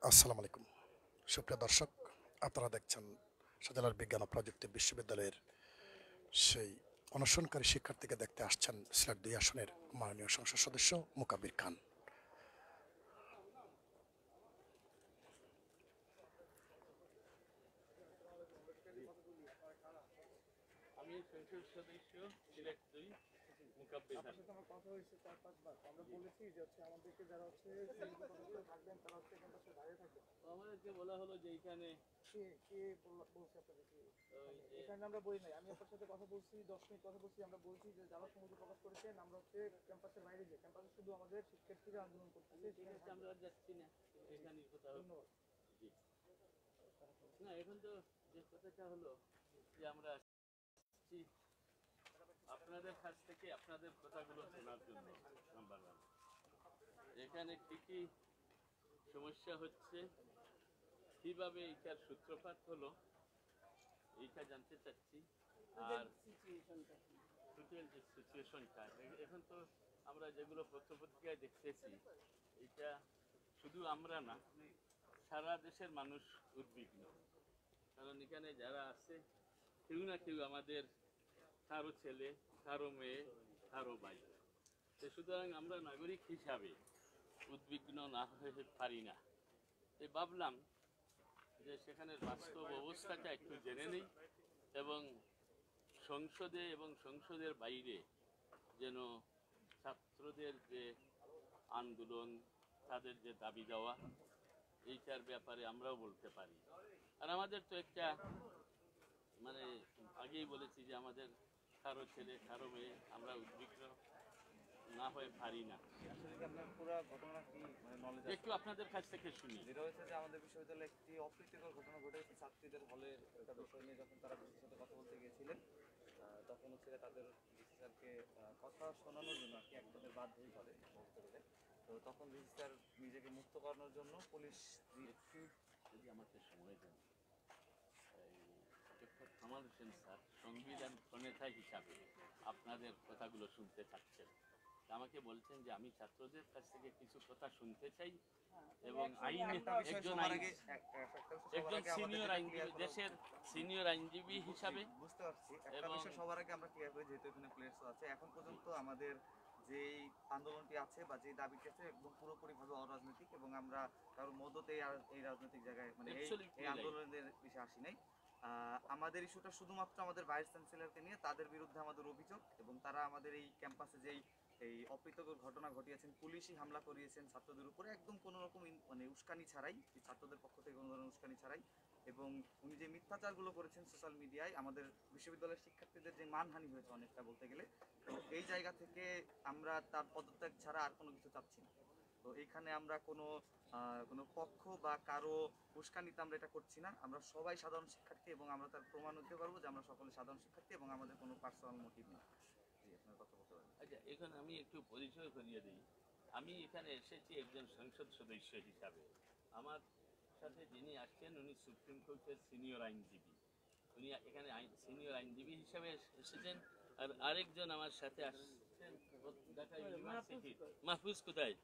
আসসালামু আলাইকুম সুপ্রিয় দর্শক, আপনারা দেখছেন শাহজালাল বিজ্ঞান ও প্রযুক্তি বিশ্ববিদ্যালয়ের সেই অনশনকারী শিক্ষার্থীকে দেখতে আসছেন সিলেট ২ আসনের মাননীয় সংসদ সদস্য মুকাব্বির খান। আমি সংসদ সদস্য সিলেট ২ মুকাব্বির খান। আপনার সাথে আমার কথা হয়েছে ৪-৫ বার। আমরা বলেছি যে আমাদেরকে যারা সিভিল পদস্থ থাকবেন তারা ক্যাম্পাসের বাইরে থাকবেন। আমাদেরকে বলা হলো যে এইখানে কে বলছে আপনাদেরকে? এখানে আমরা বলি নাই। আমি আপনার সাথে কথা বলছি, ১০ মিনিট কথা বলছি। আমরা বলছি যে যারা সমুদ্র প্রকাশ করেছেন আমরা ক্যাম্পাসের বাইরে যাই। ক্যাম্পাসে শুধু আমাদের শিক্ষার্থীরা আন্দোলন করতেছে। ঠিক আছে, আমরা আর যাচ্ছি না, এখানেই কথা হবে। ধন্যবাদ। জি না, এখন তো যে কথাটা হলো যে আমরা আসছি আপনাদের কাছ থেকে আপনাদের কথাগুলো শোনার জন্য। নাম্বার ওয়ান, এখানে কি কি সমস্যা হচ্ছে, কিভাবে এইটার সূত্রপাত হলো এইটা জানতে চাচ্ছি। আর টোটাল যে সিচুয়েশনটা এখন তো আমরা যেগুলো পত্রপত্রিকায় দেখতেছি, এটা শুধু আমরা না, সারা দেশের মানুষ উদ্বিগ্ন। কারণ এখানে যারা আছে কেউ না কেউ আমাদের কারো ছেলে, কারো মেয়ে, কারো ভাই। তো সুতরাং আমরা নাগরিক হিসাবে উদ্বিগ্ন না হয়ে পারি না। তাই ভাবলাম যে সেখানের বাস্তব অবস্থাটা একটু জেনে নেই এবং সংসদে এবং সংসদের বাইরে যেন ছাত্রদের যে আন্দোলন, তাদের যে দাবি দেওয়া, এইটার ব্যাপারে আমরাও বলতে পারি। আর আমাদের তো একটা মানে আগেই বলেছি যে আমাদের কারো ছেলে, কারো মেয়ে, আমরা উদ্বিগ্ন না হয়ে পারি না। আসলে কি আপনার পুরো ঘটনা কি নলেজ আছে? একটু আপনাদের কাছ থেকে শুনি। যেটা হয়েছে যে আমাদের বিশ্ববিদ্যালয়ে একটি অপ্রীতিকর ঘটনা ঘটেছে। ছাত্রীদের হলে একটা বিষয় নিয়ে যখন তারা ডিসির সাথে কথা বলতে গিয়েছিলেন, তখন হচ্ছে যে তাদের ডিসি স্যারকে কথা শোনানোর জন্য আর কি এক তাদের বাধ্যই করে বলতে গেলে। তো তখন ডিসি স্যার নিজেকে মুক্ত করানোর জন্য পুলিশ একটু যদি আমাকে সময় দেন, ডক্টর কামাল হোসেন স্যার সংবিধান প্রণেতা হিসাবে আপনাদের কথাগুলো শুনতে চাচ্ছেন। আমাকে বলছেন যে আমি ছাত্রদের কাছ থেকে কিছু কথা শুনতে চাই এবং আইনে একজন সিনিয়র আইনজীবী, দেশের সিনিয়র আইনজীবী হিসাবে বুঝতে পারছি। একটা এবং বিষয় সবার আগে আমরা ক্লিয়ার করি, যেহেতু এখানে প্লেয়ার্স আছে, এখন পর্যন্ত আমাদের যেই আন্দোলনটি আছে বা যে দাবিটি আছে একদম পুরোপুরিভাবে অরাজনৈতিক, এবং আমরা কারোর মধ্যতে এই রাজনৈতিক জায়গায় মানে এই আন্দোলনের বিষয়ে আসি নাই। আমাদের ইস্যুটা শুধুমাত্র আমাদের ভাইস চ্যান্সেলরকে নিয়ে, তাদের বিরুদ্ধে আমাদের অভিযোগ, এবং তারা আমাদের এই ক্যাম্পাসে যেই এই অপ্রীতকর ঘটনা ঘটিয়েছেন, পুলিশই হামলা করিয়েছেন ছাত্রদের উপরে একদম কোনো রকম মানে উস্কানি ছাড়াই, ছাত্রদের পক্ষ থেকে কোনো ধরনের উস্কানি ছাড়াই, এবং উনি যে মিথ্যাচারগুলো করেছেন সোশ্যাল মিডিয়ায়, আমাদের বিশ্ববিদ্যালয়ের শিক্ষার্থীদের যে মানহানি হয়েছে অনেকটা বলতে গেলে, তো এই জায়গা থেকে আমরা তার পদত্যাগ ছাড়া আর কোনো কিছু চাচ্ছি না। তো এইখানে আমরা কোনো কোনো পক্ষ বা কারো উস্কানিতে আমরা এটা করছি না। আমরা সবাই সাধারণ শিক্ষার্থী, এবং আমরা তার প্রমাণ দিতে পারবো যে আমরা সকলে সাধারণ শিক্ষার্থী এবং আমাদের কোনো পার্সোনাল মোটিভ নেই। জি, আপনার কথা বলতে পারেন। আচ্ছা, এখন আমি একটু পরিচয় করিয়ে দিই। আমি এখানে এসেছি একজন সংসদ সদস্য হিসাবে। আমার সাথে যিনি আসছেন উনি সুপ্রিম কোর্টের সিনিয়র আইনজীবী। উনি এখানে সিনিয়র আইনজীবী হিসাবে এসেছেন। আর আরেকজন আমার সাথে আসছেন ঢাকা ইউনিভার্সিটির মাহফুজ। কোথায়?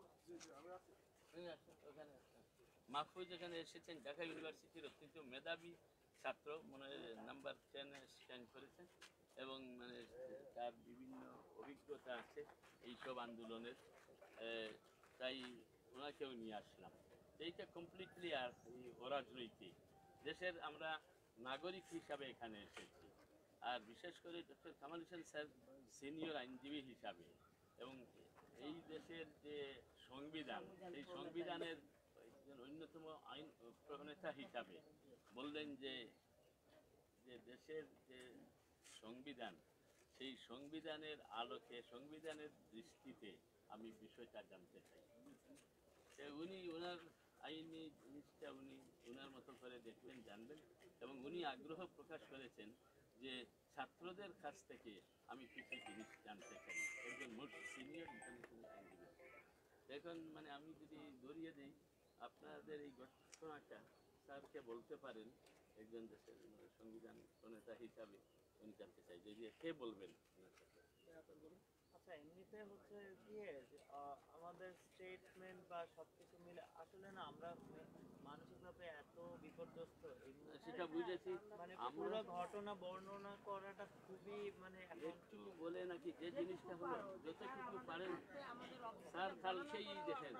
ওখানে মাহফুজ এখানে এসেছেন, ঢাকা ইউনিভার্সিটির অত্যন্ত মেধাবী ছাত্র, মনে হয় নাম্বার 10-এ স্ট্যান্ড করেছেন এবং মানে তার বিভিন্ন অভিজ্ঞতা আছে এইসব আন্দোলনের। তাই ওনাকেও নিয়ে আসলাম। এইটা কমপ্লিটলি আর অরাজনৈতিক। দেশের আমরা নাগরিক হিসাবে এখানে এসেছি। আর বিশেষ করে doctor Kamal Hossain sir senior আইনজীবী হিসাবে এবং এই দেশের যে সংবিধান, সেই সংবিধানের একজন অন্যতম আইন প্রণেতা হিসাবে বললেন যে দেশের যে সংবিধান, সেই সংবিধানের আলোকে, সংবিধানের দৃষ্টিতে আমি বিষয়টা জানতে চাই। উনি ওনার আইনি জিনিসটা উনি ওনার মতো করে দেখবেন, জানবেন, এবং উনি আগ্রহ প্রকাশ করেছেন যে ছাত্রদের কাছ থেকে আমি কিছু জিনিস জানতে চাই, একজন মোস্ট সিনিয়র ইন্টারন্যাশনাল আইনজীবী। এখন মানে আমি যদি ধরিয়ে দিই, আপনাদের এই ঘটনাটা স্যারকে বলতে পারেন, একজন দেশের সংবিধান প্রণেতা হিসাবে উনি জানতে চাই যে কে বলবেন ওনার সাথে। আচ্ছা, আচ্ছা এমনিতে হচ্ছে গিয়ে যে, আমাদের স্টেটমেন্ট বা সবকিছু মিলে আসলে না আমরা মানসিকভাবে এত বিপর্যস্ত এই মুহূর্তে, সেটা বুঝেছি। মানে আমরা পুরো ঘটনা বর্ণনা করাটা খুবই মানে এখন একটু বলে নাকি যে জিনিসটা হলো যতটুকু পারেন স্যার কালকেই দেখেন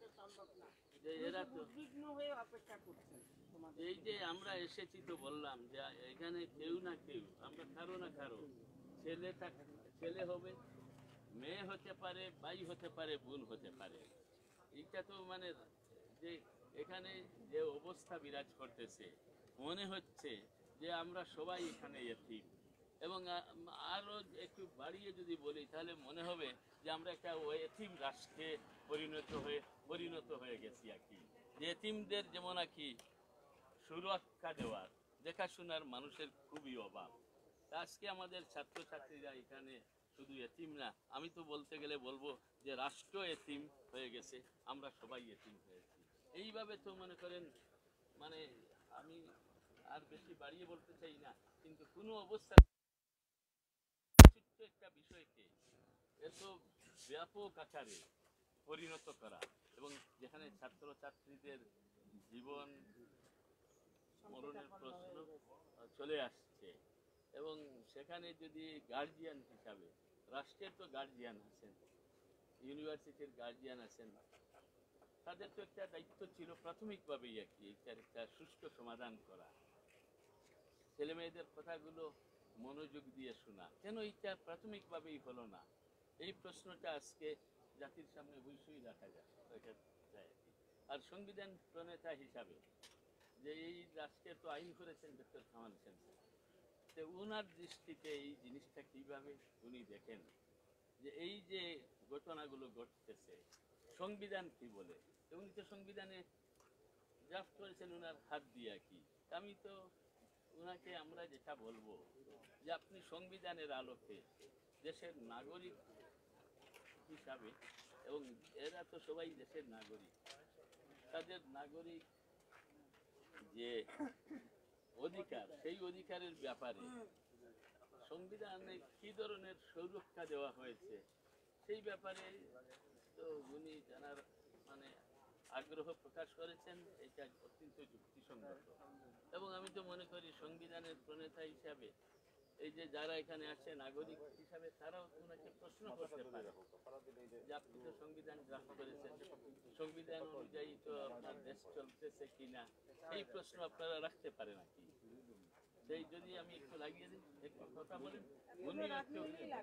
যে এরা তো উদ্বিগ্ন হয়ে অপেক্ষা করছি তোমাদের এই যে আমরা এসেছি তো বললাম যে এখানে কেউ না কেউ আমরা কারো না কারো ছেলে হবে, মেয়ে হতে পারে, ভাই হতে পারে, বোন হতে পারে। এইটা তো মানে যে এখানে যে অবস্থা বিরাজ করতেছে মনে হচ্ছে যে আমরা সবাই এখানে এতিম। এবং আরো একটু বাড়িয়ে যদি বলি তাহলে মনে হবে যে আমরা একটা এতিম রাষ্ট্রে পরিণত হয়ে গেছি আর কি। যে এতিমদের যেমন আর কি সুরক্ষা দেওয়ার, দেখাশোনার মানুষের খুবই অভাব। তা আজকে আমাদের ছাত্রছাত্রীরা এখানে শুধু এতিম না, আমি তো বলতে গেলে বলবো যে রাষ্ট্র এতিম হয়ে গেছে, আমরা সবাই এতিম হয়েছি। এইভাবে তো মনে করেন মানে আমি আর বেশি বাড়িয়ে বলতে চাই না, কিন্তু কোনো অবস্থা ছোট্ট একটা বিষয়কে এত ব্যাপক আকারে পরিণত করা এবং যেখানে ছাত্রছাত্রীদের জীবন মরণের প্রশ্ন চলে আসছে এবং সেখানে যদি গার্জিয়ান হিসাবে রাষ্ট্রের তো গার্জিয়ান আছেন, ইউনিভার্সিটির গার্জিয়ান আছেন, তাদের তো একটা দায়িত্ব ছিল প্রাথমিকভাবেই আর কি এটার একটা সুষ্ঠু সমাধান করা, ছেলে মেয়েদের কথাগুলো মনোযোগ দিয়ে শোনা। কেন এইটা প্রাথমিকভাবেই হলো না, এই প্রশ্নটা আজকে জাতির সামনে বৈশই রাখা যায় আর কি। আর সংবিধান প্রণেতা হিসাবে যে এই রাষ্ট্রের তো আইন করেছেন ডক্টর কামাল হোসেন, তো ওনার দৃষ্টিতে এই জিনিসটা কিভাবে উনি দেখেন যে এই যে ঘটনাগুলো ঘটতেছে সংবিধান কি বলে। তো উনি তো সংবিধানে ড্রাফট করেছেন ওনার হাত দিয়ে কি। আমি তো ওনাকে আমরা যেটা বলবো যে আপনি সংবিধানের আলোকে দেশের নাগরিক হিসাবে, এবং এরা তো সবাই দেশের নাগরিক, তাদের নাগরিক যে অধিকার সেই অধিকারের ব্যাপারে সংবিধানে কি ধরনের সুরক্ষা দেওয়া হয়েছে সেই ব্যাপারে তো উনি জানার মানে আগ্রহ প্রকাশ করেছেন, এটা অত্যন্ত যুক্তিসঙ্গত। এবং আমি তো মনে করি সংবিধানের প্রণেতা হিসাবে এই যে যারা এখানে আছে নাগরিক হিসাবে তারাও ওনাকে প্রশ্ন করতে পারে যে আপনি তো সংবিধান ড্রাফট করেছেন, সংবিধান অনুযায়ী তো আপনার দেশ চলতেছে কিনা, এই প্রশ্ন আপনারা রাখতে পারেন নাকি। সেই যদি আমি একটু লাগিয়ে দিই একটু কথা বলেন উনি একটু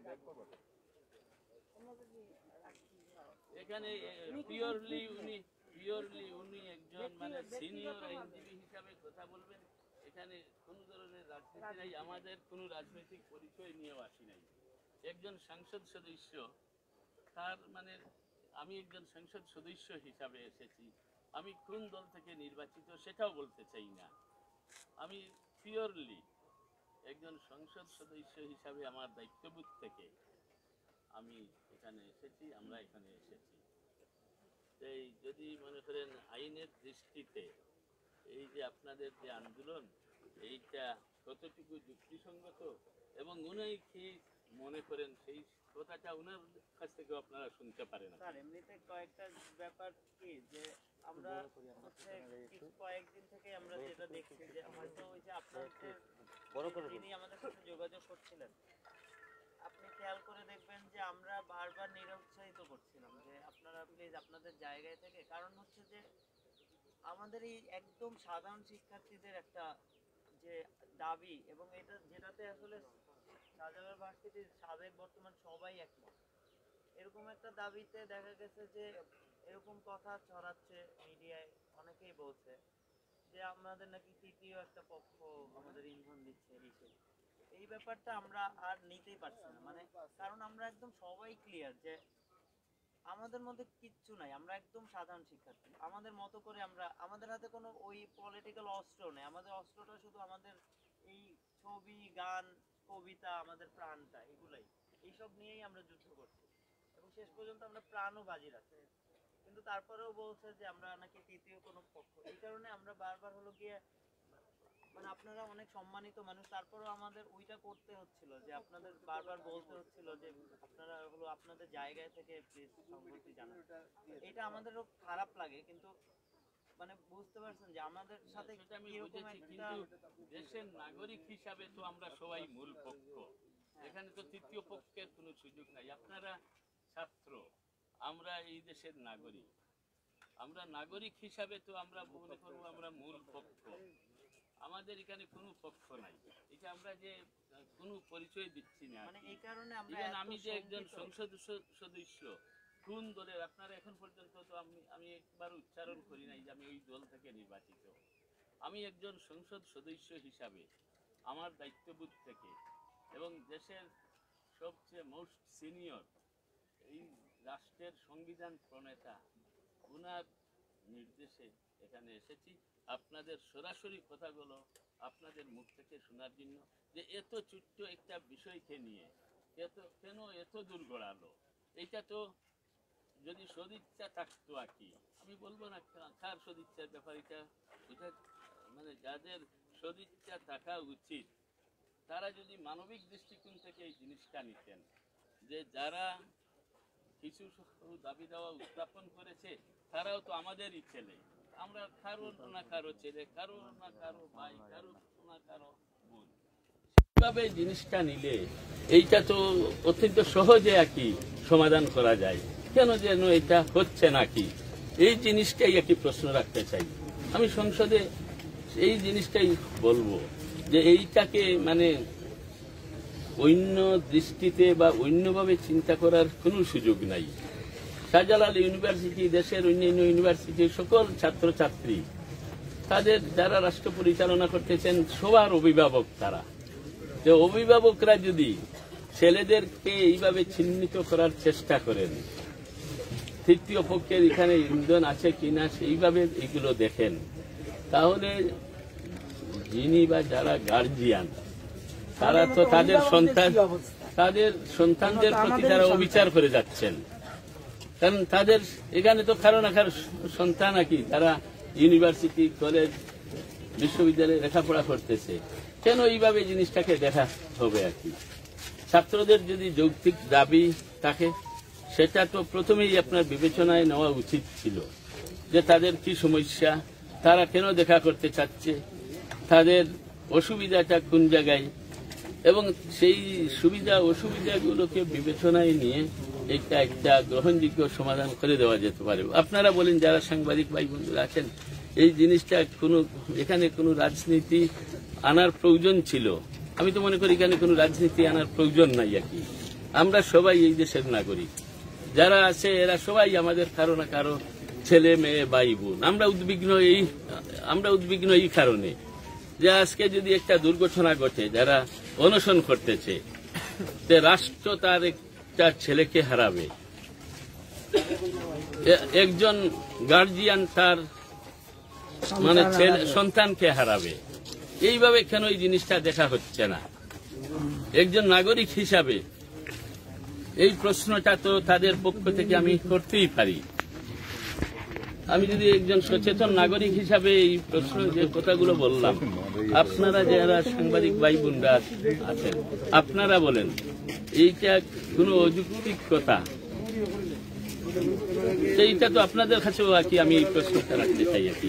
এখানে পিওরলি উনি একজন মানে সিনিয়র আইনজীবী হিসাবে কথা বলবেন। এখানে কোনো ধরনের রাজনীতি নাই, আমাদের কোনো রাজনৈতিক পরিচয় নিয়েও আসি নাই। একজন সংসদ সদস্য তার মানে আমি একজন সংসদ সদস্য হিসাবে এসেছি, আমি কোন দল থেকে নির্বাচিত সেটাও বলতে চাই না। আমি পিওরলি একজন সংসদ সদস্য হিসাবে আমার দায়িত্ববোধ থেকে আমি এখানে এসেছি, আমরা এখানে এসেছি। এই যদি মনে করেন আইনের দৃষ্টিতে এই যে আপনাদের যে আন্দোলন এইটা কতটুকু যুক্তিসঙ্গত এবং উনি কি মনে করেন সেই কথাটা ওনার কাছ থেকে আপনারা শুনতে পারেন। স্যার এমনিতে কয়েকটা ব্যাপার কি যে আমরা হচ্ছে কিছু কয়েকদিন থেকে আমরা যেটা দেখছি যে হয়তো ওই যে আপনাদের যিনি আমাদের সাথে যোগাযোগ করছিলেন আপনি খেয়াল করে দেখবেন যে আমরা বারবার নিরুৎসাহিত করছিলাম যে আপনারা প্লিজ আপনাদের জায়গায় থেকে, কারণ হচ্ছে যে আমাদের এই একদম সাধারণ শিক্ষার্থীদের একটা যে দাবি এবং এটা যেটাতে আসলে শাহজালাল ভার্সিটির সাবেক বর্তমান সবাই একমত, এরকম একটা দাবিতে দেখা গেছে যে এরকম কথা ছড়াচ্ছে মিডিয়ায়, অনেকেই বলছে যে আমাদের নাকি তৃতীয় একটা পক্ষ আমাদের ইন্ধন দিচ্ছে এই ব্যাপারটা আমরা আর নিতেই পারছি না। মানে কারণ আমরা একদম সবাই ক্লিয়ার যে আমাদের মধ্যে কিচ্ছু নাই, আমরা একদম সাধারণ শিক্ষার্থী, আমাদের মতো করে আমরা, আমাদের হাতে কোনো ওই পলিটিক্যাল অস্ত্র নেই, আমাদের অস্ত্রটা শুধু আমাদের এই ছবি গান কবিতা আমাদের প্রাণটা এগুলাই, এইসব নিয়েই আমরা যুদ্ধ করছি এবং শেষ পর্যন্ত আমরা প্রাণও বাজি রাখছি। কিন্তু তারপরেও বলছে যে আমরা নাকি তৃতীয় কোনো পক্ষ, এই কারণে আমরা বারবার হলো গিয়ে মানে আপনারা অনেক সম্মানিত মানুষ, তারপরেও আমাদের ওইটা করতে হচ্ছিল যে আপনাদের বারবার বলতে হচ্ছিল যে আপনারা হলো আপনাদের জায়গায় থেকে প্লিজ সংগতি জানান। এটা আমাদেরও খারাপ লাগে, কিন্তু মানে বুঝতে পারছেন যে আমাদের সাথে সেটা আমি কিরকম বুঝেছি, একটা কিন্তু দেশের নাগরিক হিসাবে তো আমরা সবাই মূল পক্ষ, এখানে তো তৃতীয় পক্ষের কোনো সুযোগ নাই। আপনারা ছাত্র, আমরা এই দেশের নাগরিক, আমরা নাগরিক হিসাবে তো আমরা মনে করবো আমরা মূল পক্ষ, আমাদের এখানে কোনো পক্ষ নাই। এটা আমরা যে কোনো পরিচয় দিচ্ছি না, মানে এই কারণে আমরা Even এত আমি যে একজন শঙ্কিত। সংসদ সদস্য কোন দলের, আপনারা এখন পর্যন্ত তো আমি একবার উচ্চারণ করি নাই যে আমি ওই দল থেকে নির্বাচিত। আমি একজন সংসদ সদস্য হিসাবে আমার দায়িত্ববোধ থেকে এবং দেশের সবচেয়ে মোস্ট সিনিয়র এই রাষ্ট্রের সংবিধান প্রণেতা ওনার নির্দেশে এখানে এসেছি আপনাদের সরাসরি কথাগুলো আপনাদের মুখ থেকে শোনার জন্য, যে এত ছোট্ট একটা বিষয়কে নিয়ে কেন এত দূর গড়ালো। এইটা তো যদি সদিচ্ছা থাকতো আর কি, আমি বলবো না কার সদিচ্ছার ব্যাপার, এটা মানে যাদের সদিচ্ছা থাকা উচিত তারা যদি মানবিক দৃষ্টিকোণ থেকে এই জিনিসটা নিতেন, যে যারা কিছু দাবি দাওয়া উত্থাপন করেছে তারাও তো আমাদেরই ছেলে, আমরা কারো না কারো ছেলে, কারো না কারো ভাই, কারো না কারো বোন। সেভাবে জিনিসটা নিলে এইটা তো অত্যন্ত সহজে আর কি সমাধান করা যায়, কেন যেন এটা হচ্ছে নাকি এই জিনিসটাই একটি প্রশ্ন রাখতে চাই। আমি সংসদে এই জিনিসটাই বলবো যে এইটাকে মানে অন্য দৃষ্টিতে বা অন্যভাবে চিন্তা করার কোনো সুযোগ নাই। শাহজালাল ইউনিভার্সিটি, দেশের অন্যান্য ইউনিভার্সিটির সকল ছাত্রছাত্রী, তাদের যারা রাষ্ট্র পরিচালনা করতেছেন সবার অভিভাবক তারা, যে অভিভাবকরা যদি ছেলেদেরকে এইভাবে চিহ্নিত করার চেষ্টা করেন, তৃতীয় পক্ষের এখানে ইন্ধন আছে কিনা সেইভাবে এগুলো দেখেন, তাহলে যিনি বা যারা গার্জিয়ান তারা তো তাদের সন্তানদের প্রতি তারা অবিচার করে যাচ্ছেন। কারণ তাদের এখানে তো কারো না কারো সন্তান নাকি তারা ইউনিভার্সিটি, কলেজ, বিশ্ববিদ্যালয়ে লেখাপড়া করতেছে, কেন এইভাবে জিনিসটাকে দেখা হবে আর কি। ছাত্রদের যদি যৌক্তিক দাবি থাকে সেটা তো প্রথমেই আপনার বিবেচনায় নেওয়া উচিত ছিল, যে তাদের কি সমস্যা, তারা কেন দেখা করতে চাচ্ছে, তাদের অসুবিধাটা কোন জায়গায়, এবং সেই সুবিধা অসুবিধাগুলোকে বিবেচনায় নিয়ে এটা একটা গ্রহণযোগ্য সমাধান করে দেওয়া যেতে পারে। আপনারা বলেন যারা সাংবাদিক ভাই বন্ধুরা আছেন, এই জিনিসটা এখানে কোনো রাজনীতি আনার প্রয়োজন ছিল, আমি তো মনে করি এখানে কোনো রাজনীতি আনার প্রয়োজন নাই আর কি। আমরা সবাই এই দেশের নাগরিক, যারা আছে এরা সবাই আমাদের কারো না কারো ছেলে মেয়ে ভাই বোন। আমরা উদ্বিগ্ন এই কারণে যে আজকে যদি একটা দুর্ঘটনা ঘটে, যারা অনশন করতেছে, যে রাষ্ট্র তার একটা ছেলেকে হারাবে, একজন গার্জিয়ান তার মানে সন্তানকে হারাবে, এইভাবে কেন এই জিনিসটা দেখা হচ্ছে না? একজন নাগরিক হিসাবে এই প্রশ্নটা তো তাদের পক্ষ থেকে আমি করতেই পারি। আমি যদি একজন সচেতন নাগরিক হিসাবে এই প্রশ্ন যে কথাগুলো বললাম, আপনারা যারা সাংবাদিক ভাই বোনরা আছেন আপনারা বলেন এইটা কোনো অযৌক্তিক কথা, এইটা তো আপনাদের কাছেও আর কি আমি এই প্রশ্নটা রাখতে চাই আর কি।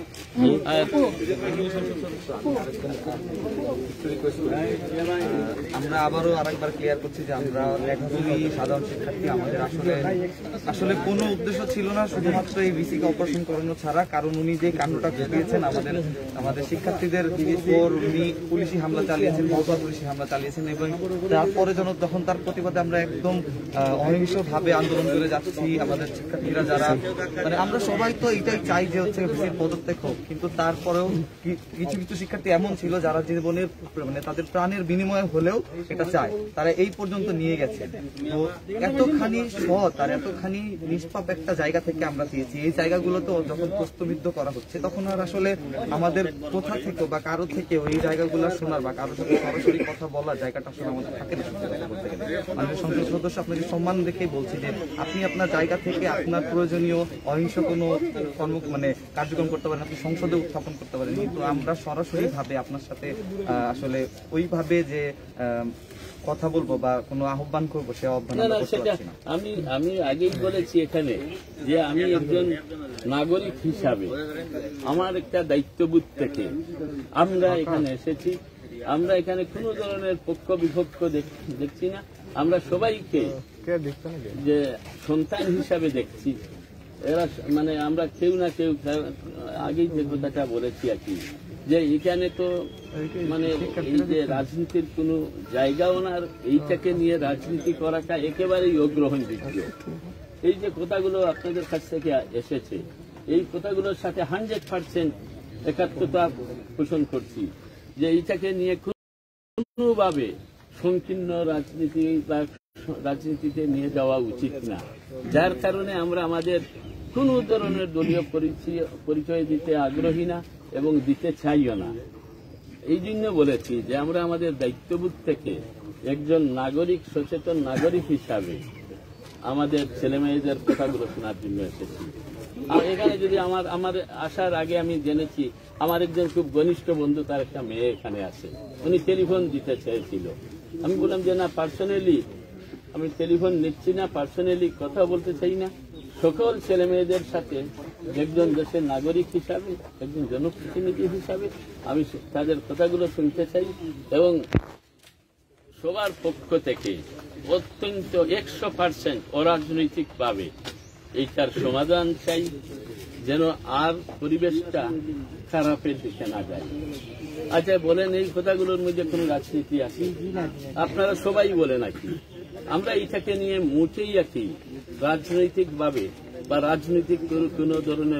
আমরা আবারও আরেকবার ক্লিয়ার করছি যে আমরা একদমই সাধারণ শিক্ষার্থী, আমাদের আসলে কোনো উদ্দেশ্য ছিল না শুধুমাত্র এই ভিসিকে অপারেশন করানো ছাড়া। কারণ উনি যে কাণ্ডটা ঘটিয়েছেন আমাদের শিক্ষার্থীদের উপর উনি পুলিশি হামলা চালিয়েছেন, বহুবার পুলিশি হামলা চালিয়েছেন, এবং তারপরে যখন তার প্রতিবাদে আমরা একদম অহিংসভাবে আন্দোলন করে যাচ্ছি, আমাদের শিক্ষার্থীরা যারা মানে আমরা সবাই তো এটাই চাই যে হচ্ছে ভিসির পদত্যাগ হোক, কিন্তু তারপরেও কিছু কিছু শিক্ষার্থী এমন ছিল যারা জীবনের মানে তাদের প্রাণের বিনিময়ে হলেও এটা চায়, তারা এই পর্যন্ত নিয়ে গেছে। তো এতখানি সৎ আর এতখানি নিষ্পাপ একটা জায়গা থেকে আমরা পেয়েছি, এই জায়গাগুলোতে যখন প্রশ্নবিদ্ধ করা হচ্ছে তখন আর আসলে আমাদের কোথা থেকে বা কারো থেকে এই জায়গাগুলো শোনার বা কারোর সাথে সরাসরি কথা বলার জায়গাটা আসলে আমাদের থাকে না। মানুষের সংসদ সদস্য আপনাকে সম্মান রেখেই বলছি যে আপনি আপনার জায়গা থেকে আপনার প্রয়োজনীয় অহিংস কোনো মানে কার্যক্রম করতে পারেন, আপনি সংসদে উত্থাপন করতে পারেন, কিন্তু আমরা সরাসরি ভাবে আপনার সাথে আসলে ওইভাবে যে কথা বলবো বা কোনো আহ্বান করবো সে আহ্বান আমরা করতে পারছি না। আমি আগেই বলেছি এখানে যে আমি একজন নাগরিক হিসাবে আমার একটা দায়িত্ববোধ থেকে আমরা এখানে এসেছি। আমরা এখানে কোনো ধরনের পক্ষ বিপক্ষ দেখছি না, আমরা সবাইকে যে সন্তান হিসাবে দেখছি। এরা মানে আমরা কেউ না কেউ আগেই যে কথাটা বলেছি আর কি, যে এখানে তো মানে এই যে রাজনীতির কোনো জায়গাও না, আর এইটাকে নিয়ে রাজনীতি করাটা একেবারেই অগ্রহণযোগ্য। এই যে কথাগুলো আপনাদের কাছ থেকে এসেছে, এই কথাগুলোর সাথে 100% একাত্মতা পোষণ করছি যে এইটাকে নিয়ে কোনোভাবে সংকীর্ণ রাজনীতি বা রাজনীতিতে নিয়ে যাওয়া উচিত না, যার কারণে আমরা আমাদের কোনো ধরনের দলীয় পরিচয় দিতে আগ্রহী না এবং দিতে চাইও না। এই জন্য বলেছি যে আমরা আমাদের দায়িত্ববোধ থেকে একজন নাগরিক, সচেতন নাগরিক হিসাবে আমাদের ছেলেমেয়েদের কথাগুলো শোনার জন্য এসেছি। আর এখানে যদি আমার আসার আগে আমি জেনেছি আমার একজন খুব ঘনিষ্ঠ বন্ধু, তার একটা মেয়ে এখানে আছে, উনি টেলিফোন দিতে চেয়েছিল। আমি বললাম যে না, পার্সোনালি আমি টেলিফোন নিচ্ছি না, পার্সোনালি কথা বলতে চাই না। সকল ছেলে মেয়েদের সাথে একজন দেশের নাগরিক হিসাবে, একজন জনপ্রতিনিধি হিসাবে আমি তাদের কথাগুলো শুনতে চাই এবং সবার পক্ষ থেকে অত্যন্ত 100% অরাজনৈতিক ভাবে এইটার সমাধান চাই, যেন আর পরিবেশটা খারাপের দিকে না যায়। আচ্ছা বলেন, এই কথাগুলোর মধ্যে কোনো রাজনীতি আছে? আপনারা সবাই বলে নাকি? আমরা এইটাকে নিয়ে মোটেই আছি রাজনৈতিক ভাবে বা রাজনৈতিক কোন ধরনের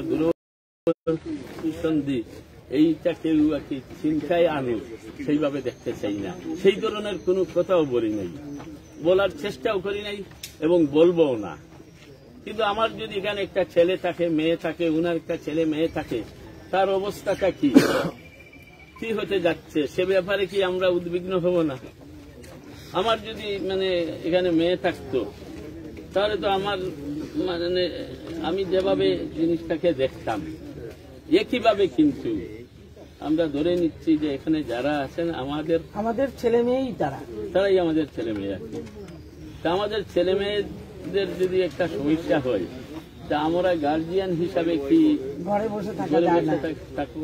সন্ধি এইটা কেউ আর কি চিন্তায় আনুক সেইভাবে দেখতে চাই না। সেই ধরনের কোনো কথাও বলি নাই, বলার চেষ্টাও করি নাই এবং বলবও না। কিন্তু আমার যদি এখানে একটা ছেলে থাকে, মেয়ে থাকে, উনার একটা ছেলে মেয়ে থাকে, তার অবস্থাটা কি কি হতে যাচ্ছে সে ব্যাপারে কি আমরা উদ্বিগ্ন হব না? আমার যদি মানে এখানে মেয়ে থাকতো তাহলে তো আমার মানে আমি যেভাবে জিনিসটাকে দেখতাম একইভাবে, কিন্তু আমরা ধরে নিচ্ছি যে এখানে যারা আছেন আমাদের ছেলে মেয়েই তারাই আমাদের ছেলে মেয়ে আছে। তা আমাদের ছেলে মেয়েদের যদি একটা সমস্যা হয় তা আমরা গার্জিয়ান হিসাবে কি ঘরে বসে থাকবো?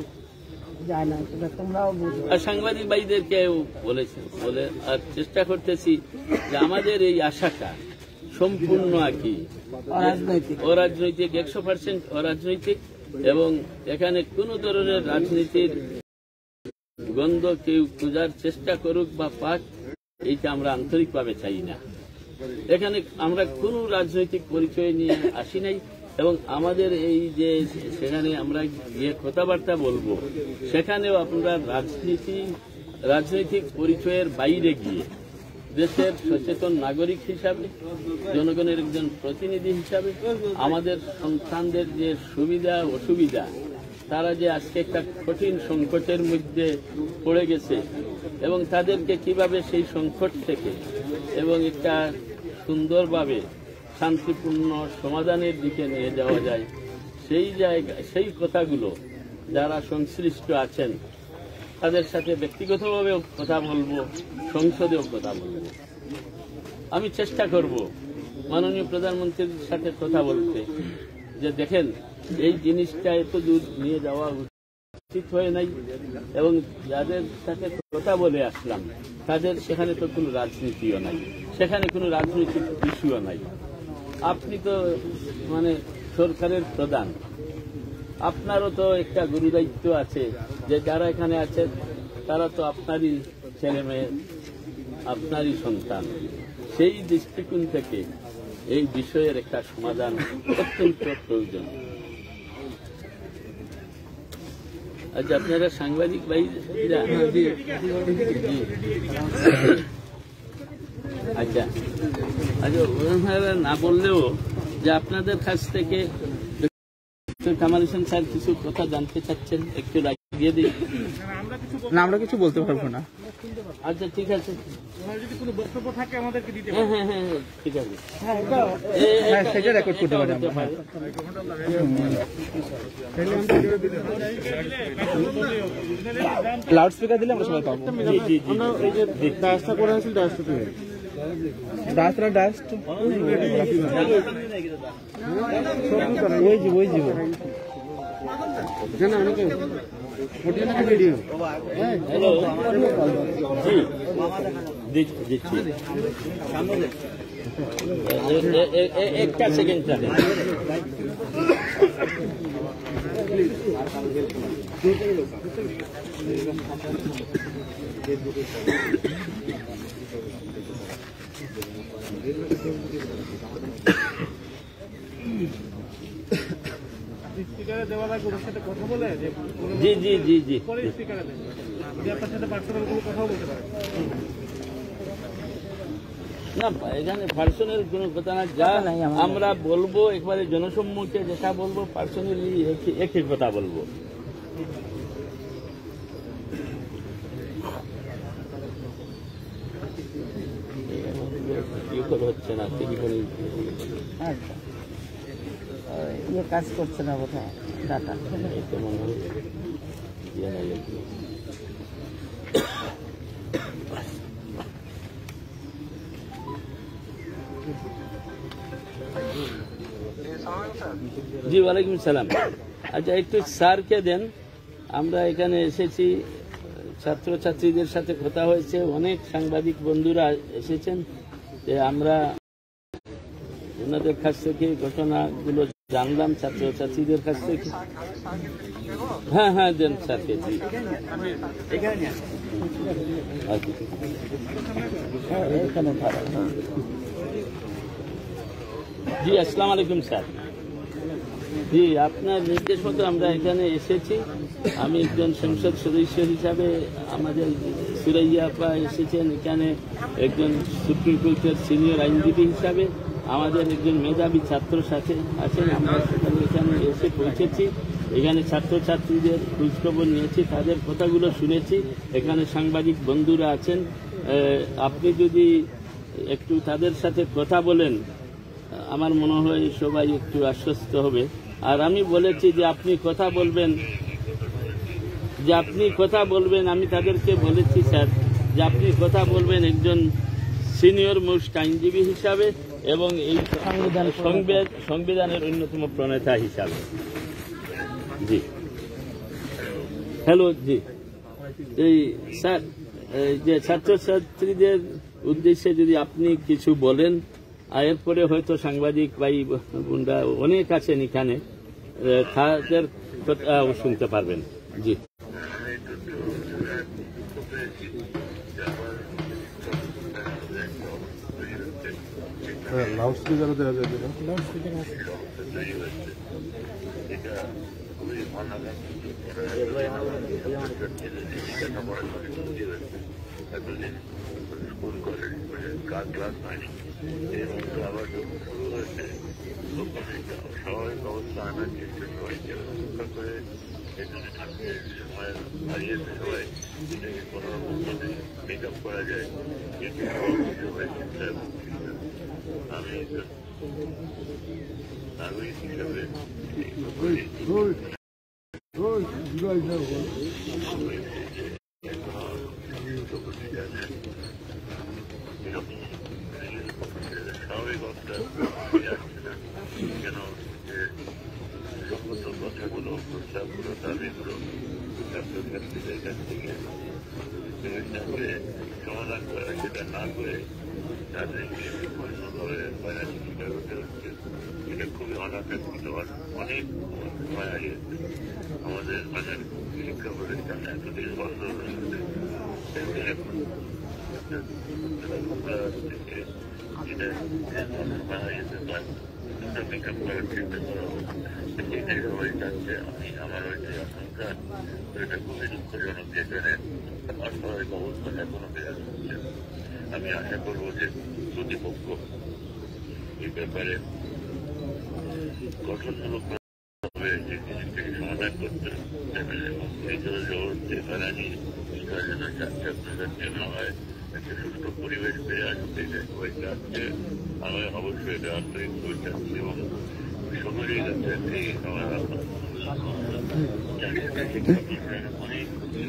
আর সাংবাদিক ভাইদেরকেও বলে আর চেষ্টা করতেছি যে আমাদের এই আশাটা সম্পূর্ণ আর কি অরাজনৈতিক, 100% অরাজনৈতিক, এবং এখানে কোন ধরনের রাজনীতির গন্ধ কেউ খোঁজার চেষ্টা করুক বা পাক, এইটা আমরা আন্তরিকভাবে চাই না। এখানে আমরা কোন রাজনৈতিক পরিচয় নিয়ে আসি নাই এবং আমাদের এই যে সেখানে আমরা যে কথাবার্তা বলবো সেখানেও আপনারা রাজনৈতিক পরিচয়ের বাইরে গিয়ে দেশের সচেতন নাগরিক হিসাবে, জনগণের একজন প্রতিনিধি হিসাবে আমাদের সন্তানদের যে সুবিধা অসুবিধা, তারা যে আজকে একটা কঠিন সংকটের মধ্যে পড়ে গেছে এবং তাদেরকে কিভাবে সেই সংকট থেকে এবং একটা সুন্দরভাবে শান্তিপূর্ণ সমাধানের দিকে নিয়ে যাওয়া যায়, সেই জায়গায় সেই কথাগুলো যারা সংশ্লিষ্ট আছেন তাদের সাথে ব্যক্তিগতভাবেও কথা বলবো, সংসদেও কথা বলবো। আমি চেষ্টা করব মাননীয় প্রধানমন্ত্রীর সাথে কথা বলতে, যে দেখেন এই জিনিসটা এত দূর নিয়ে যাওয়া উচিত হয় নাই এবং যাদের সাথে কথা বলে আসলাম তাদের সেখানে তো কোনো রাজনীতিও নাই, সেখানে কোনো রাজনৈতিক ইস্যুও নাই। আপনি তো মানে সরকারের প্রধান, আপনারও তো একটা গুরুদায়িত্ব আছে যে যারা এখানে আছেন তারা তো আপনারই ছেলে মেয়ে, আপনারই সন্তান। সেই দৃষ্টিকোণ থেকে এই বিষয়ের একটা সমাধান অত্যন্ত প্রয়োজন। আচ্ছা আপনারা সাংবাদিক ভাইরা, আচ্ছা ওনারা না বললেও যে আপনাদের কাছ থেকে কামাল হোসেন স্যার কিছু কথা জানতে চাচ্ছেন, একটু দিয়ে দিই। না আমরা কিছু বলতে পারবো না। আচ্ছা ঠিক আছে, যদি কোনো বক্তব্য থাকে আমাদেরকে দিতে হ্যাঁ হ্যাঁ হ্যাঁ হ্যাঁ, ঠিক আছে। হ্যাঁ সেটা রেকর্ড করতে পারি আমরা। লাউড স্পিকার দিলে আমরা সবাই পাবো। জি জি জি, এই যে ডাস্টটা করে আছে ডাস্টটা থেকে ডাস্ট না ডাস্ট ওই যে না অনেক ওটা না ভিডিও হ্যালো, জি দিচ্ছি দিচ্ছি, একটা সেকেন্ড থাকে। স্পিকারে দেওয়া লাগবে ওর সাথে কথা বলে যে জি জি জি জি, পরে স্পিকারে দেন যদি আপনার সাথে পার্সোনাল কোনো কথাও বলতে পারেন। না এখানে পার্সোনাল কোনো কথা না, যা আমরা বলবো একবারে জনসম্মুখে যেটা বলবো পার্সোনালি একই কথা বলবো। হচ্ছে না টেলিফোনে ইয়ে কাজ করছে না বোধহয় ডাটা। মনে হয় জি ওয়ালাইকুম সালাম। আচ্ছা একটু স্যারকে দেন, আমরা এখানে এসেছি, ছাত্রছাত্রীদের সাথে কথা হয়েছে, অনেক সাংবাদিক বন্ধুরা এসেছেন, যে আমরা ওনাদের কাছ থেকে ঘটনাগুলো জানলাম, ছাত্রছাত্রীদের কাছ থেকে। হ্যাঁ হ্যাঁ দেন স্যারকে। জি জি আসসালামু আলাইকুম স্যার। জি আপনার নির্দেশ মতো আমরা এখানে এসেছি। আমি একজন সংসদ সদস্য হিসাবে, আমাদের সুরাইয়া আপা এসেছেন এখানে একজন সুপ্রিম কোর্টের সিনিয়র আইনজীবী হিসাবে, আমাদের একজন মেধাবী ছাত্র সাথে আছেন। আমরা সেখানে এখানে এসে পৌঁছেছি, এখানে ছাত্রছাত্রীদের খোঁজখবর নিয়েছি, তাদের কথাগুলো শুনেছি। এখানে সাংবাদিক বন্ধুরা আছেন, আপনি যদি একটু তাদের সাথে কথা বলেন আমার মনে হয় সবাই একটু আশ্বস্ত হবে। আর আমি বলেছি যে আপনি কথা বলবেন, আমি তাদেরকে বলেছি স্যার যে আপনি কথা বলবেন একজন সিনিয়র মোস্ট আইনজীবী হিসাবে এবং এই সংবিধানের অন্যতম প্রণেতা হিসাবে। জি হ্যালো, জি এই স্যার, যে ছাত্রছাত্রীদের উদ্দেশ্যে যদি আপনি কিছু বলেন, এরপরে হয়তো সাংবাদিক ভাই বোনরা অনেক আছেন এখানে, তাদের কথাও শুনতে পারবেন। জি লাউড স্পিকারও দেওয়া যাবে না। স্কুল কলেজ ক্লাস হয়নি, এর মধ্যে আবার যখন শুরু হয়েছে স্বাভাবিক অবস্থা আনার চেষ্টা হয়েছে রক্ষা করে এখানে সময় হারিয়েছে সবাই, এটাকে কোনো রকম মেক আপ করা যায়, কিন্তু সবাই চিন্তা এবং আমি নাগরিক হিসাবে স্বাভাবিক অবস্থা কেন সংগত কথাগুলো, প্রস্তাবগুলো, দাবিগুলো ছাত্রছাত্রীদের কাছ থেকে বিবেচনা করে সমাধান করা, সেটা না করে তাদেরকে বিভিন্নভাবে হয়রানি শিকার হতে হচ্ছে। এটা খুবই অনাকাঙ্ক্ষিত, অনেক সময় হারিয়েছে আমাদের শিক্ষা প্রতিষ্ঠান এতদিন বন্ধ রয়েছে। এখন যেটা সময় হারিয়েছে তার মেক আপ করার চেষ্টা করা হচ্ছে, এটাই সবাই চাচ্ছে। আমি আমার হয়তো আশঙ্কা, এটা খুবই দুঃখজনক, যেখানে অস্বাভাবিক অবস্থান এখনো বিরাজ করছে। আমি আশা করবো যে প্রতিপক্ষ এই ব্যাপারে গঠনমূলক যে জিনিসটাকে সমাধান সমাধান করতে ভিতরে জগৎকে ফেরানি যেন ছাত্রছাত্রী না হয় একটা সুস্থ পরিবেশ ফিরে আসতে ওই কাজকে আমি অবশ্যই এটা আন্তরিক করে চাচ্ছি এবং সকলেই কাছে আমার শিক্ষা প্রতিষ্ঠান অনেক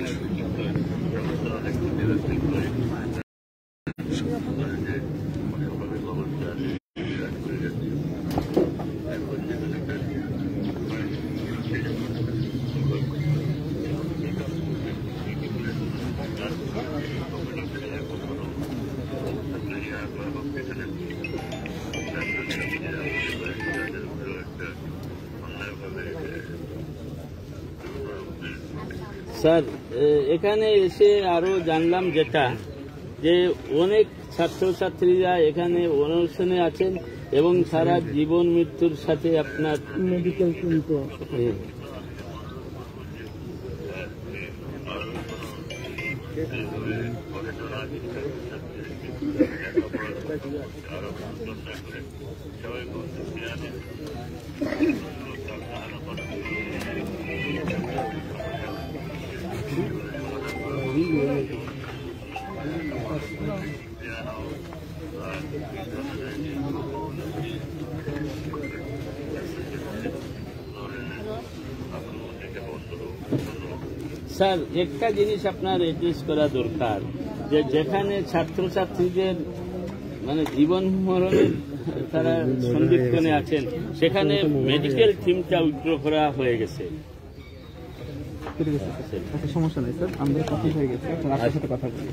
অনেক ক্ষতিগ্রস্ত করে সকলের ব্যবস্থা বিরাট করে যাচ্ছে এখন যেখানে স্যার এখানে এসে আরো জানলাম যেটা যে অনেক ছাত্রছাত্রীরা এখানে অনশনে আছেন এবং সারা জীবন মৃত্যুর সাথে আপনার মেডিকেল কিন্তু স্যার একটা জিনিস আপনার অ্যাড্রেস করা দরকার যে যেখানে ছাত্রছাত্রীদের মানে জীবন মরণের তারা সন্দিগ্ধনে আছেন সেখানে মেডিকেল টিমটা উইথড্র করা হয়ে গেছে। সমস্যা নেই স্যার, আমাদের কথা হয়ে গেছে, আপনার সাথে কথা বলি।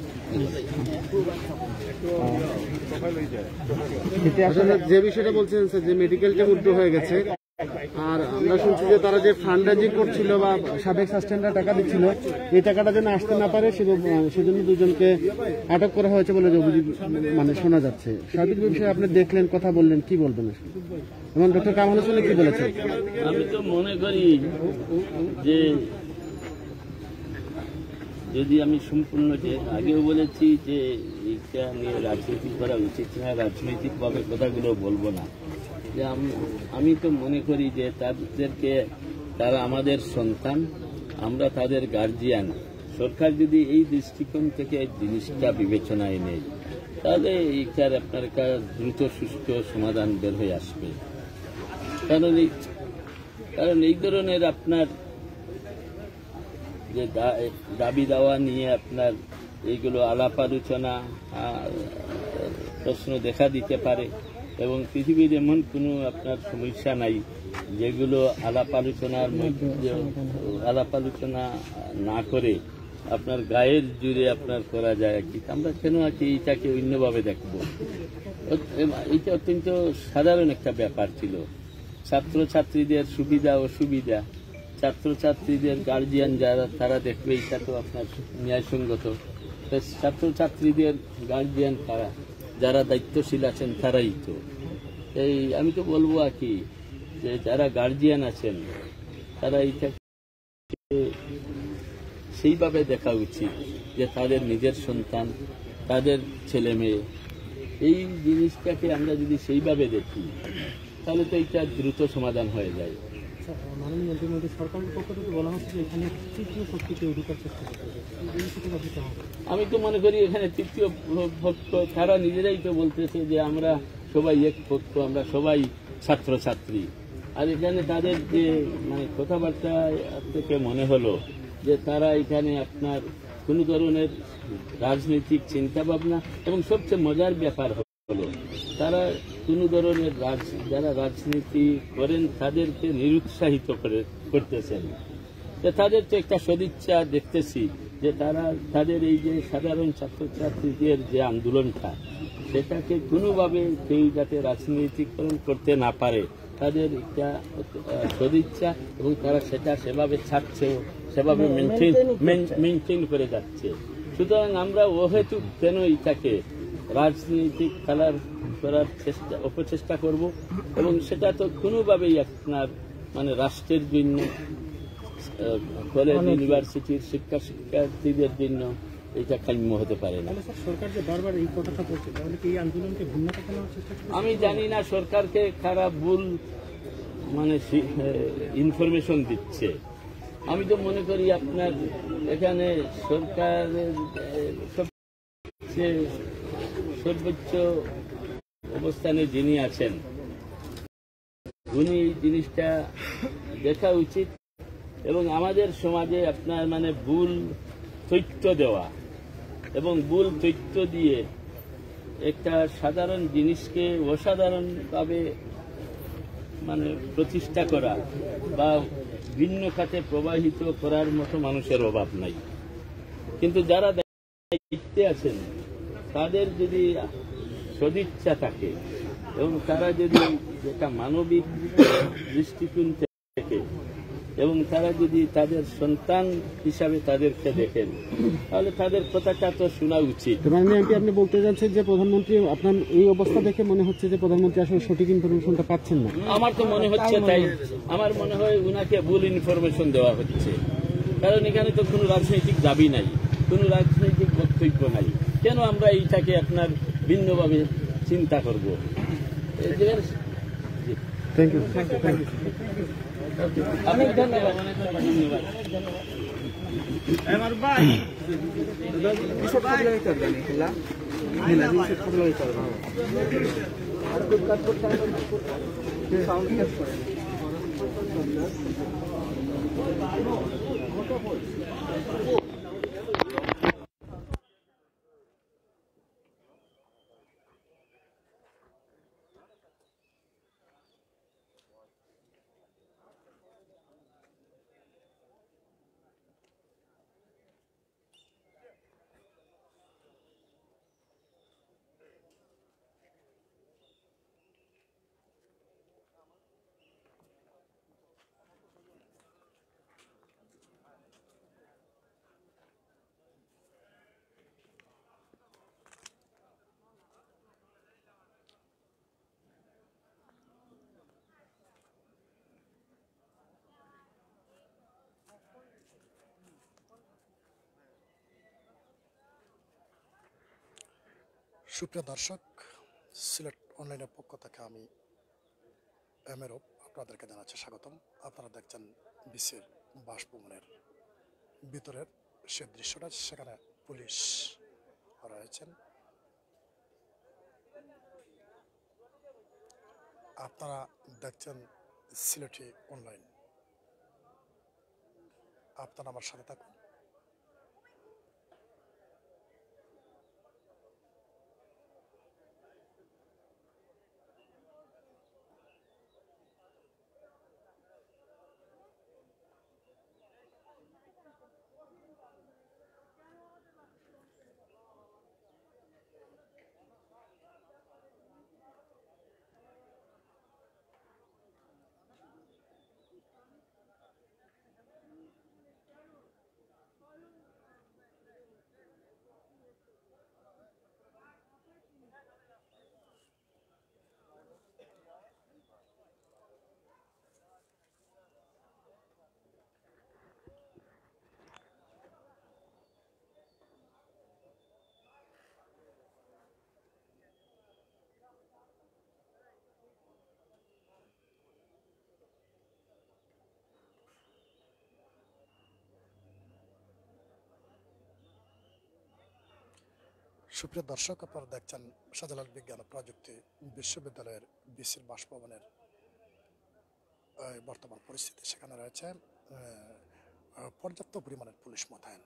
আসলে যে বিষয়টা বলছেন স্যার যে মেডিকেল টিম উদ্যোগ হয়ে গেছে, আর আমরা শুনছি যে তারা যে ফান্ড রাইজিং করছিল বা সাবেক সাসপেন্ডার টাকা দিচ্ছিল এই টাকাটা যেন আসতে না পারে সেজন্য দুজনকে আটক করা হয়েছে বলে অভিযোগ মানে শোনা যাচ্ছে। সার্বিক বিষয়ে আপনি দেখলেন, কথা বললেন, কি বলবেন এবং ডক্টর কামাল হোসেন কি বলেছেন? আমি তো মনে করি যে যদি আমি সম্পূর্ণ যে আগেও বলেছি যে এটা নিয়ে রাজনীতি করা উচিত না, রাজনৈতিকভাবে কথাগুলো বলবো না, যে আমি তো মনে করি যে তাদেরকে তারা আমাদের সন্তান, আমরা তাদের গার্জিয়ান। সরকার যদি এই দৃষ্টিকোণ থেকে জিনিসটা বিবেচনায় নেয় তাহলে এইটার আপনার দ্রুত সুস্থ সমাধান বের হয়ে আসবে। কারণ এই ধরনের আপনার যে দাবি দাওয়া নিয়ে আপনার এইগুলো আলাপ আলোচনা প্রশ্ন দেখা দিতে পারে এবং পৃথিবীর এমন কোনো আপনার সমস্যা নাই যেগুলো আলাপ আলোচনা না করে আপনার গায়ের জুড়ে আপনার করা যায় আর কি। আমরা কেন আর কি এইটাকে অন্যভাবে দেখব? এইটা অত্যন্ত সাধারণ একটা ব্যাপার ছিল। ছাত্রছাত্রীদের সুবিধা অসুবিধা, ছাত্রছাত্রীদের গার্জিয়ান যারা তারা দেখবে, এটা তো আপনার ন্যায়সঙ্গত। ছাত্রছাত্রীদের গার্জিয়ান তারা যারা দায়িত্বশীল আছেন তারাই তো এই আমি তো বলবো আর কি যে যারা গার্জিয়ান আছেন তারা এইটাকে সেইভাবে দেখা উচিত যে তাদের নিজের সন্তান, তাদের ছেলে মেয়ে, এই জিনিসটাকে আমরা যদি সেইভাবে দেখি তাহলে তো এইটা দ্রুত সমাধান হয়ে যায়। আমি তো মনে করি এখানে তৃতীয় পক্ষ তারা নিজেরাই তো বলতেছে যে আমরা সবাই এক পক্ষ, আমরা সবাই ছাত্রছাত্রী। আর এখানে তাদের যে মানে কথাবার্তা থেকে মনে হলো যে তারা এখানে আপনার কোনো ধরনের রাজনৈতিক চিন্তা ভাবনা এবং সবচেয়ে মজার ব্যাপার হলো তারা কোনো ধরনের যারা রাজনীতি করেন তাদেরকে নিরুৎসাহিত করতেছেন। তাদের তো একটা সদিচ্ছা দেখতেছি যে তারা তাদের এই যে সাধারণ ছাত্রছাত্রীদের যে আন্দোলনটা সেটাকে কোনোভাবে কেউ যাতে রাজনীতিকরণ করতে না পারে তাদের একটা সদিচ্ছা এবং তারা সেটা সেভাবে ছাড়ছেও, সেভাবে মেনটেন করে যাচ্ছে। সুতরাং আমরা অহেতুক কেন এটাকে রাজনৈতিক খেলার করার অপচেষ্টা করব এবং সেটা তো কোনোভাবেই আপনার মানে রাষ্ট্রের জন্য, কলেজ ইউনিভার্সিটির শিক্ষার্থীদের জন্য এটা কাম্য হতে পারে না। সরকার যে বারবার এই কথাটা বলছে, তাহলে কি এই আন্দোলনকে ভিন্ন দেখানোর চেষ্টা করছে? আমি জানি না সরকারকে খারাপ ভুল মানে ইনফরমেশন দিচ্ছে আমি তো মনে করি আপনার এখানে সরকারের সবচেয়ে সর্বোচ্চ অবস্থানে যিনি আছেন উনি জিনিসটা দেখা উচিত এবং আমাদের সমাজে আপনার মানে ভুল তথ্য দেওয়া এবং ভুল তথ্য দিয়ে একটা সাধারণ জিনিসকে অসাধারণভাবে মানে প্রতিষ্ঠা করা বা ভিন্ন খাতে প্রবাহিত করার মতো মানুষের অভাব নাই, কিন্তু যারা দায়িত্বে আছেন তাদের যদি সদিচ্ছা থাকে এবং তারা যদি একটা মানবিক দৃষ্টিকোণ থেকে এবং তারা যদি তাদের সন্তান হিসাবে তাদেরকে দেখেন তাহলে তাদের কথাটা তো শোনা উচিত। আপনি বলতে যাচ্ছেন যে প্রধানমন্ত্রী আপনার এই অবস্থা দেখে মনে হচ্ছে যে প্রধানমন্ত্রী আসলে সঠিক ইনফরমেশনটা পাচ্ছেন না। আমার তো মনে হচ্ছে তাই, আমার মনে হয় উনাকে ভুল ইনফরমেশন দেওয়া হচ্ছে, কারণ এখানে তো কোনো রাজনৈতিক দাবি নাই, কোনো রাজনৈতিক বক্তব্য নাই, কেন আমরা এইটাকে আপনার ভিন্নভাবে চিন্তা করব? Thank you. অনেক ধন্যবাদ। আমার ভাই বিশপ খবলাই করবে নিখিলা নিলা বিশপ খবলাই করবে আর কোন কাজ করতে হবে সাউন্ড টেস্ট করে সুপ্রিয় দর্শক, সিলেট অনলাইনের পক্ষ থেকে আমি এমএরও আপনাদেরকে জানাচ্ছি স্বাগতম। আপনারা দেখছেন বিসির বাসভবনের ভিতরের সে দৃশ্যটা, সেখানে পুলিশ রয়েছেন। আপনারা দেখছেন সিলেটি অনলাইন, আপনারা আমার সাথে থাকুন। সুপ্রিয় দর্শক, আপনারা দেখছেন শাহজালাল বিজ্ঞান ও প্রযুক্তি বিশ্ববিদ্যালয়ের বিসির বাসভবনের বর্তমান পরিস্থিতি। সেখানে রয়েছে পর্যাপ্ত পরিমাণের পুলিশ মোতায়েন।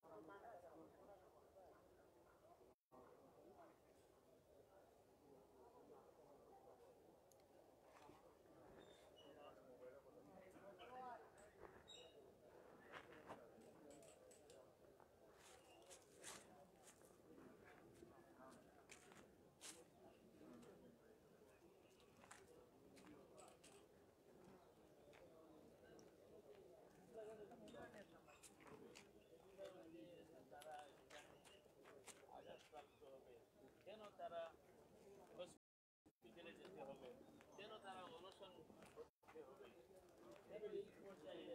কেন তারা হসপিটালে যেতে হবে, কেন তারা অনশন করতে হবে, এই পর্যায়ে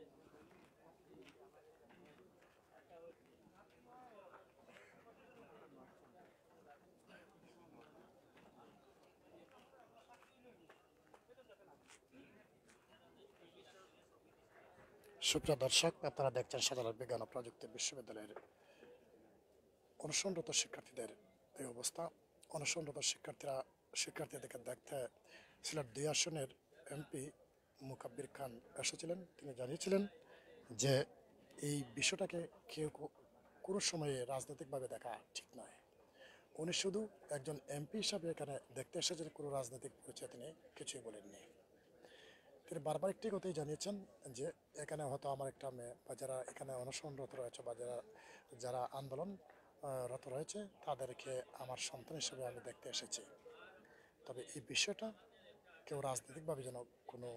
সুপ্রিয় দর্শক, আপনারা দেখছেন শাহজালাল বিজ্ঞান ও প্রযুক্তি বিশ্ববিদ্যালয়ের অনশনরত শিক্ষার্থীদের এই অবস্থা। অনশনরত শিক্ষার্থীদেরকে দেখতে সিলেট 2 আসনের এমপি মুকাব্বির খান এসেছিলেন। তিনি জানিয়েছিলেন যে এই বিষয়টাকে কেউ কোনো সময়ে রাজনৈতিকভাবে দেখা ঠিক নয়। উনি শুধু একজন এমপি হিসাবে এখানে দেখতে এসেছেন, কোনো রাজনৈতিক পরিচয় তিনি কিছুই বলেননি। তিনি বারবার একটি কথাই জানিয়েছেন যে এখানে হয়তো আমার একটা মেয়ে বা যারা এখানে অনশনরত রয়েছে বা যারা আন্দোলনরত রয়েছে তাদেরকে আমার সন্তান হিসেবে আমি দেখতে এসেছি। তবে এই বিষয়টা কেউ রাজনৈতিকভাবে যেন কোনো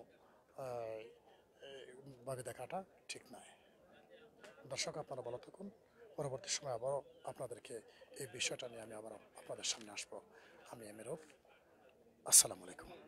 ভাবে দেখাটা ঠিক নয়। দর্শক, আপনারা ভালো থাকুন। পরবর্তী সময় আবারও আপনাদেরকে এই বিষয়টা নিয়ে আমি আবারও আপনাদের সামনে আসবো। আমি এম এ রূপ। আসসালামু আলাইকুম।